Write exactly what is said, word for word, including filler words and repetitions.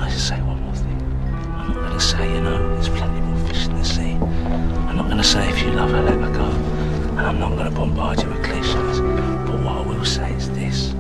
I just say one more thing? I'm not going to say, you know, there's plenty more fish in the sea. I'm not going to say if you love her, let her go. And I'm not going to bombard you with cliches. But what I will say is this.